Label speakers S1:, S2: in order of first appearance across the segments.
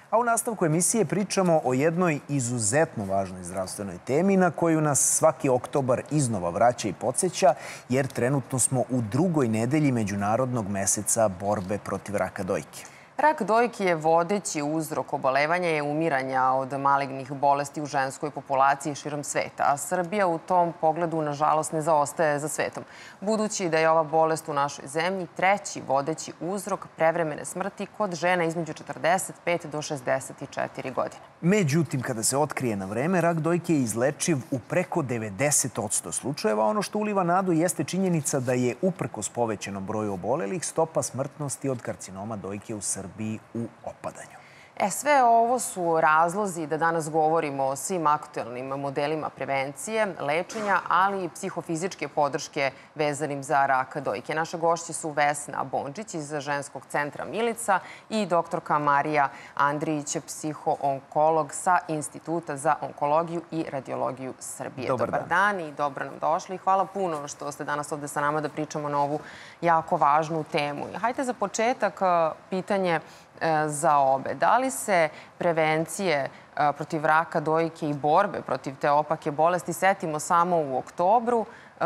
S1: A u nastavku emisije pričamo o jednoj izuzetno važnoj zdravstvenoj temi na koju nas svaki oktobar iznova vraća i podsjeća, jer trenutno smo u drugoj nedelji Međunarodnog meseca borbe protiv raka dojke.
S2: Rak dojke je vodeći uzrok obolevanja i umiranja od malignih bolesti u ženskoj populaciji širom sveta, a Srbija u tom pogledu, nažalost, ne zaostaje za svetom, budući da je ova bolest u našoj zemlji treći vodeći uzrok prevremene smrti kod žena između 45 do 64 godine.
S1: Međutim, kada se otkrije na vreme, rak dojke je izlečiv u preko 90% slučajeva. Ono što uliva nadu jeste činjenica da je, uprkos povećanom broju obolelih, stopa smrtnosti od karcinoma dojke u Srbiji u opadanju.
S2: Sve ovo su razlozi da danas govorimo o svim aktuelnim modelima prevencije, lečenja, ali i psihofizičke podrške vezanim za rak dojke. Naše gošće su Vesna Bondžić iz ženskog centra Milica i doktorka Marija Andrijić, psihoonkolog sa Instituta za onkologiju i radiologiju Srbije. Dobar dan i dobro nam došli. Hvala puno što ste danas ovde sa nama da pričamo na ovu jako važnu temu. Hajde za početak pitanje za obe. Da li se prevencije protiv raka dojke i borbe protiv te opake bolesti setimo samo u oktobru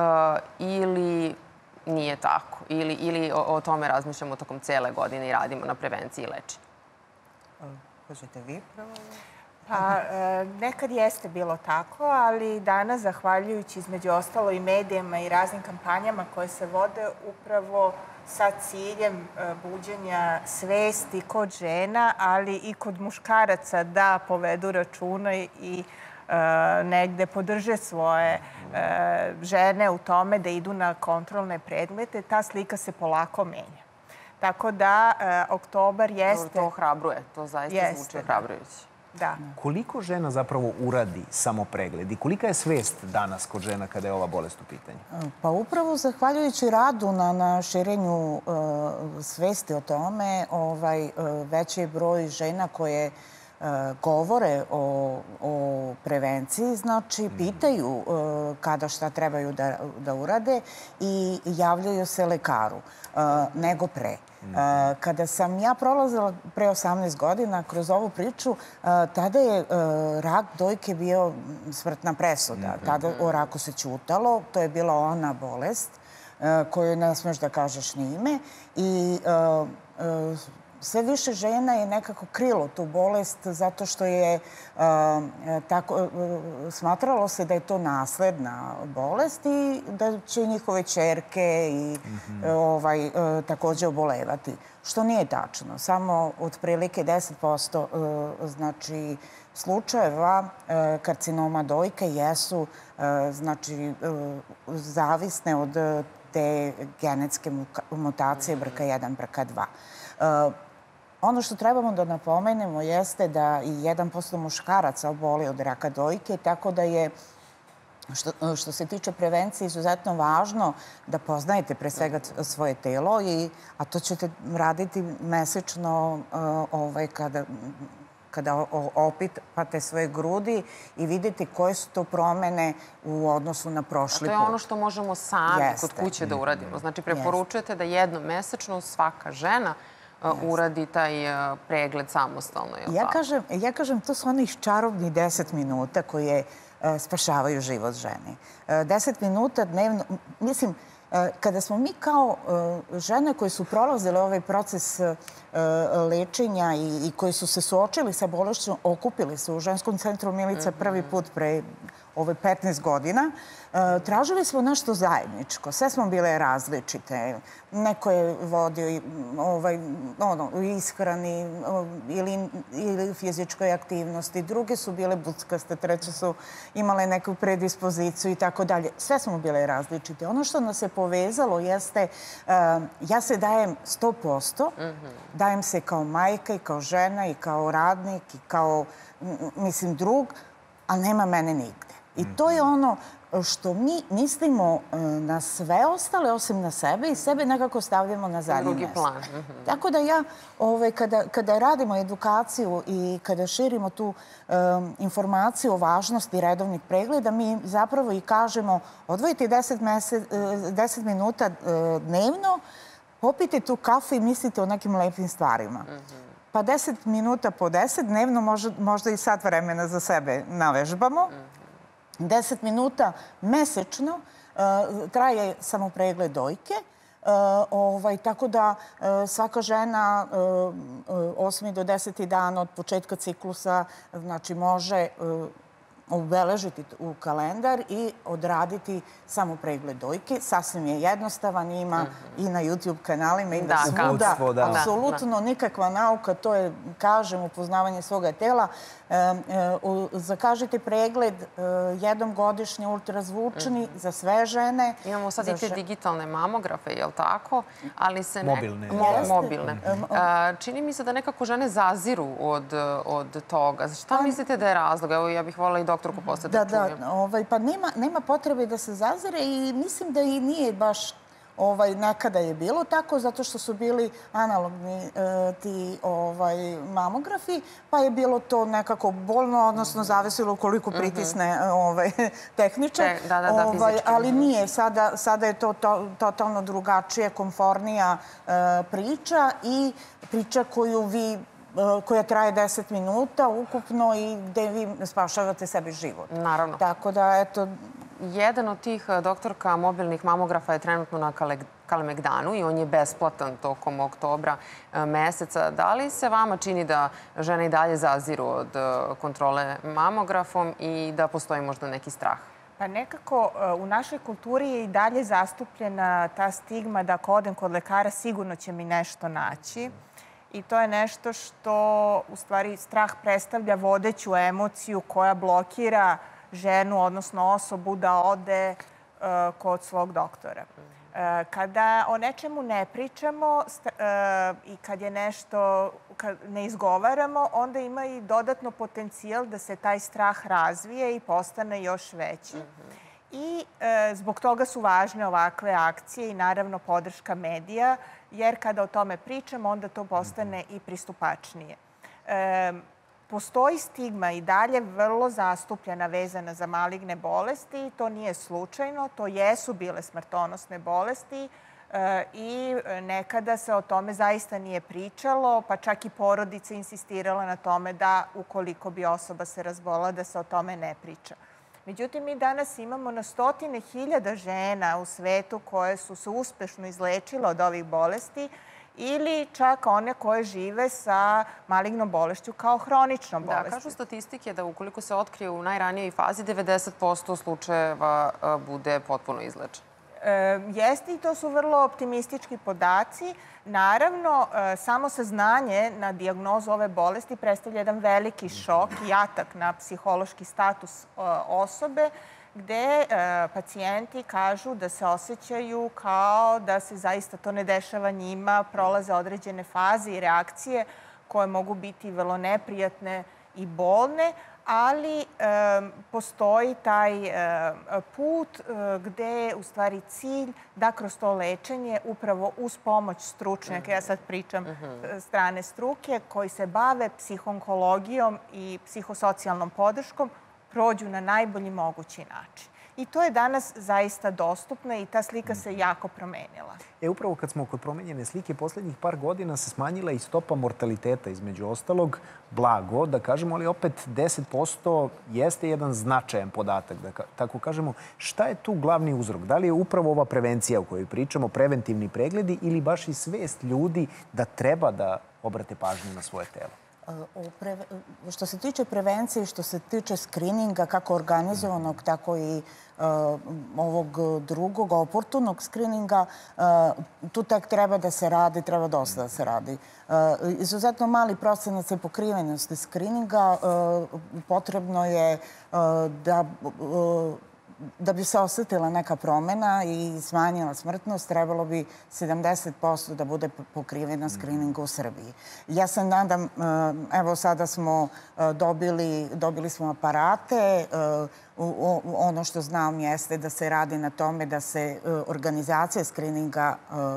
S2: ili nije tako? Ili o tome razmišljamo tokom cele godine i radimo na prevenciji i lečenju?
S3: Hoćete vi prvo? Pa, nekad jeste bilo tako, ali danas, zahvaljujući između ostalo i medijama i raznim kampanjama koje se vode upravo sa ciljem buđenja svesti kod žena, ali i kod muškaraca da povedu računa i negde podrže svoje žene u tome da idu na kontrolne preglede, ta slika se polako menja. Tako da oktobar jeste...
S2: To ohrabruje, to zaista zvuči ohrabrujući.
S3: Da.
S1: Koliko žena zapravo uradi samo pregled i kolika je svest danas kod žena kada je ova bolest u pitanju?
S4: Pa upravo zahvaljujući radu na širenju svesti o tome, veći je broj žena koje govore o prevenciji, znači pitaju kada šta trebaju da urade i javljaju se lekaru nego pre. Kada sam ja prolazila pre 18 godina kroz ovu priču, tada je rak dojke bio smrtna presuda. Tada o raku se ćutalo, to je bila ona bolest koju ne smeš da kažeš ni ime i sve više žena je nekako krilo tu bolest zato što je smatralo se da je to nasledna bolest i da će njihove ćerke i takođe obolevati. Što nije tačno. Samo otprilike 10% znači slučajeva karcinoma dojke jesu znači zavisne od te genetske mutacije BRCA1, BRCA2. Ono što trebamo da napomenemo jeste da i 1% muškaraca oboli od raka dojke, tako da je, što se tiče prevencije, izuzetno važno da poznajete pre svega svoje telo, a to ćete raditi mesečno kada opipate svoje grudi i vidite koje su to promene u odnosu na prošli put.
S2: To je ono što možemo sami kod kuće da uradimo. Znači, preporučujete da jednom mesečno svaka žena uradi taj pregled samostalno.
S4: Ja kažem, to su onih čarobnih 10 minuta koje spašavaju život žene. 10 minuta dnevno, mislim, kada smo mi kao žene koje su prolazile ovaj proces lečenja i koji su se suočili sa bolešću, okupili se u ženskom centru Milica prvi put pre 15 godina, tražili smo nešto zajedničko. Sve smo bile različite. Neko je vodio u ishrani ili fizičkoj aktivnosti. Druge su bile buckaste, treće su imale neku predispoziciju i tako dalje. Sve smo bile različite. Ono što nas je povezalo jeste, ja se dajem 100%, dajem se kao majka i kao žena i kao radnik i kao, mislim, drug, ali nema mene nigde. I to je ono što mi mislimo na sve ostale, osim na sebe, i sebe nekako stavljamo na zadnje mesto.
S2: Drugi plan.
S4: Tako da ja, kada radimo edukaciju i kada širimo tu informaciju o važnosti redovnih pregleda, mi zapravo i kažemo odvojite 10 minuta dnevno, popijte tu kafu i mislite o nekim lepim stvarima. Pa 10 minuta po 10, dnevno možda i sat vremena za sebe navežbamo. 10 minuta mesečno traje samo pregled dojke. Tako da svaka žena 8. do 10. dan od početka ciklusa može obeležiti u kalendar i odraditi samo pregled dojke. Sasvim je jednostavan, ima i na YouTube kanalima, ima svuda. Apsolutno nikakva nauka, to je, kažem, upoznavanje svoga tela. Zakažite pregled jednom godišnje ultrazvučni za sve žene.
S2: Imamo sad i te digitalne mamografe, je li tako?
S1: Mobilne.
S2: Čini mi se da nekako žene zaziru od toga. Šta mislite da je razlog? Evo, ja bih voljela i doktorku posle da čujem.
S4: Pa nema potrebe da se zazire i mislim da i nije baš nekada je bilo tako, zato što su bili analogni ti mamografi, pa je bilo to nekako bolno, odnosno zavisilo koliko pritisne tehničar. Ali nije. Sada je to totalno drugačije, komfornija priča i priča koja traje 10 minuta ukupno i gde vi spašavate sebi život.
S2: Naravno.
S4: Tako da, eto...
S2: Jedan od tih, doktorka, mobilnih mamografa je trenutno na Kalemegdanu i on je besplatan tokom oktobra meseca. Da li se vama čini da žene i dalje zaziru od kontrole mamografom i da postoji možda neki strah?
S3: Pa nekako u našoj kulturi je i dalje zastupljena ta stigma da ako odem kod lekara sigurno će mi nešto naći. I to je nešto što, u stvari, strah predstavlja vodeću emociju koja blokira ženu, odnosno osobu, da ode kod svog doktora. Kada o nečemu ne pričamo i kad je nešto ne izgovaramo, onda ima i dodatno potencijal da se taj strah razvije i postane još veći. I zbog toga su važne ovakve akcije i naravno podrška medija, jer kada o tome pričamo, onda to postane i pristupačnije. Postoji stigma i dalje vrlo zastupljena vezana za maligne bolesti. To nije slučajno. To jesu bile smrtonosne bolesti i nekada se o tome zaista nije pričalo, pa čak i porodica insistirala na tome da ukoliko bi osoba se razbolela da se o tome ne priča. Međutim, mi danas imamo na 100.000 žena u svetu koje su se uspešno izlečile od ovih bolesti ili čak one koje žive sa malignom bolešću kao hroničnom bolesti.
S2: Da, kažu statistike da ukoliko se otkrije u najranijoj fazi, 90% slučajeva bude potpuno izlečen.
S3: Jeste i to su vrlo optimistički podaci. Naravno, samo saznanje na dijagnozu ove bolesti predstavlja jedan veliki šok i atak na psihološki status osobe, gde pacijenti kažu da se osjećaju kao da se zaista to ne dešava njima, prolaze određene faze i reakcije koje mogu biti vrlo neprijatne i bolne, ali postoji taj put gde je u stvari cilj da kroz to lečenje upravo uz pomoć stručnjaka, ja sad pričam strane struke, koji se bave psihoonkologijom i psihosocijalnom podrškom, prođu na najbolji mogući način. I to je danas zaista dostupno i ta slika se jako promenila.
S1: Upravo kad smo kod promenjene slike, poslednjih par godina se smanjila i stopa mortaliteta, između ostalog, blago, da kažemo, ali opet 10% jeste jedan značajan podatak, da tako kažemo. Šta je tu glavni uzrok? Da li je upravo ova prevencija o kojoj pričamo, preventivni pregledi ili baš i svest ljudi da treba da obrate pažnju na svoje telo?
S4: Što se tiče prevencije i što se tiče skrininga, kako organizovanog, tako i ovog drugog, oportunog skrininga, tu tek treba da se radi, treba dosta da se radi. Izuzetno mali procenat se pokrivenosti skrininga. Potrebno je da bi se osetila neka promena i smanjila smrtnost, trebalo bi 70% da bude pokrivena skrininga u Srbiji. Ja se nadam, evo sada smo dobili smo aparate. Ono što znam jeste da se radi na tome da se organizacija skrininga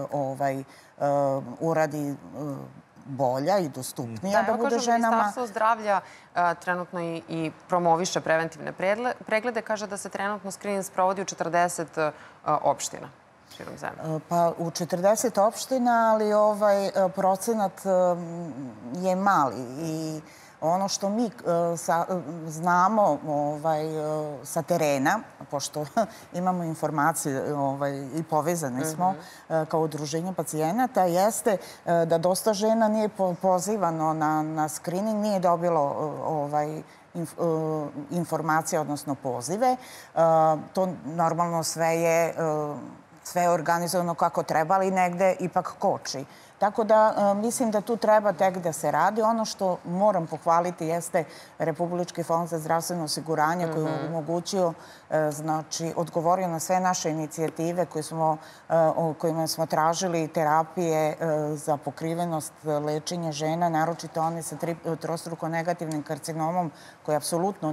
S4: uradi bolja i dostupnija da bude ženama.
S2: Ministarstvo zdravlja trenutno i promoviše preventivne preglede. Kaže da se trenutno skrining sprovodi u 40 opština. širom zemlje?
S4: Pa u 40 opština, ali procenat je mali i ono što mi znamo sa terena, pošto imamo informacije i povezani smo kao udruženje pacijenata, jeste da dosta žena nije pozivano na screening, nije dobilo informacije, odnosno pozive. To normalno sve je organizovano kako treba, ali negde ipak koči. Tako da mislim da tu treba tek da se radi. Ono što moram pohvaliti jeste Republički fond za zdravstveno osiguranje koji je omogućio, znači odgovorio na sve naše inicijative kojima smo tražili terapije za pokrivenost lečenja žena, naročito one sa trostruko negativnim karcinomom koje apsolutno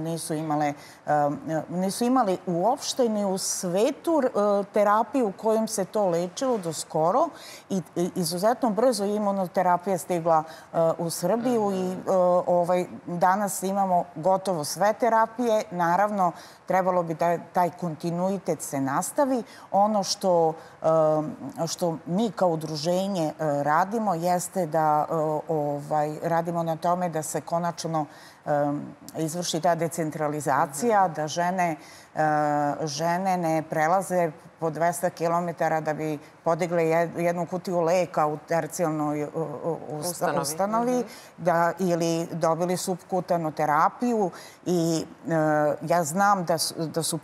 S4: nisu imali uopšte ni u svetu terapiju kojom se to lečilo do skoro i izuzetno brzo imunoterapija stigla u Srbiju i danas imamo gotovo sve terapije. Naravno, trebalo bi da taj kontinuitet se nastavi. Ono što mi kao udruženje radimo jeste da radimo na tome da se konačno izvrši ta decentralizacija, da žene ne prelaze po 200 kilometara da bi podigle jednu kutiju leka u tercijalnoj ustanovi ili dobili subkutanu terapiju. I ja znam da su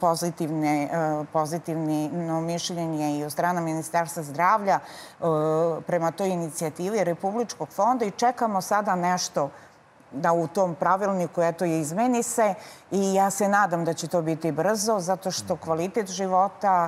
S4: pozitivno mišljenje i od strane Ministarstva zdravlja prema toj inicijativi Republičkog fonda i čekamo sada nešto da u tom pravilniku, eto, je izmeni se i ja se nadam da će to biti brzo, zato što kvalitet života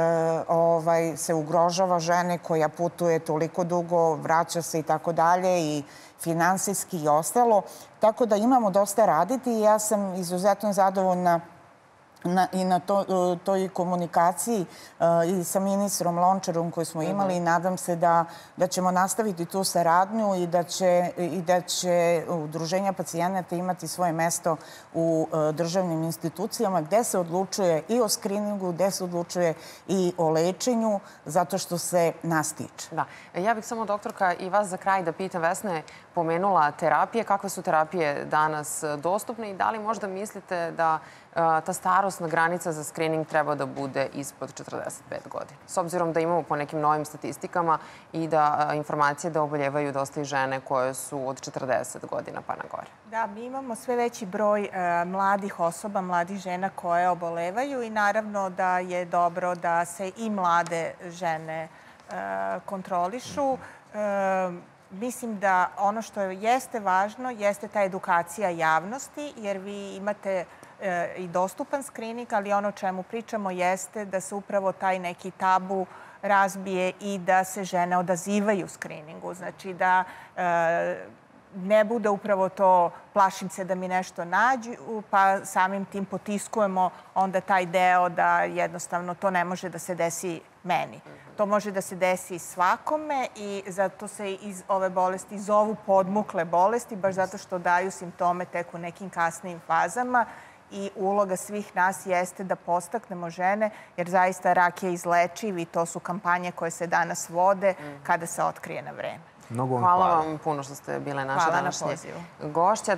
S4: se ugrožava žene koja putuje toliko dugo, vraća se i tako dalje i finansijski i ostalo. Tako da imamo dosta raditi i ja sam izuzetno zadovoljna i na toj komunikaciji i sa ministrom Lončarom koju smo imali i nadam se da ćemo nastaviti tu saradnju i da će udruženja pacijenata imati svoje mesto u državnim institucijama gde se odlučuje i o skriningu, gde se odlučuje i o lečenju, zato što se nas tiče.
S2: Da. Ja bih samo, doktorka, i vas za kraj da pitam. Vesna je pomenula terapije. Kakve su terapije danas dostupne i da li možda mislite da ta starosna granica za skrining treba da bude ispod 45 godina? S obzirom da imamo po nekim novim statistikama i da informacije da oboljevaju dosta i žene koje su od 40 godina pa na gore.
S3: Da, mi imamo sve veći broj mladih osoba, mladih žena koje obolevaju i naravno da je dobro da se i mlade žene kontrolišu. Mislim da ono što jeste važno jeste ta edukacija javnosti, jer vi imate i dostupan skrining, ali ono o čemu pričamo jeste da se upravo taj neki tabu razbije i da se žene odazivaju skriningu. Znači da ne bude upravo to plašim se da mi nešto nađu, pa samim tim potiskujemo onda taj deo da jednostavno to ne može da se desi meni. To može da se desi svakome i zato se iz ove bolesti zovu podmukle bolesti, baš zato što daju simptome tek u nekim kasnijim fazama. I uloga svih nas jeste da podstaknemo žene, jer zaista rak je izlečiv i to su kampanje koje se danas vode kada se otkrije na vreme.
S2: Hvala vam puno što ste bile naša današnje gošća.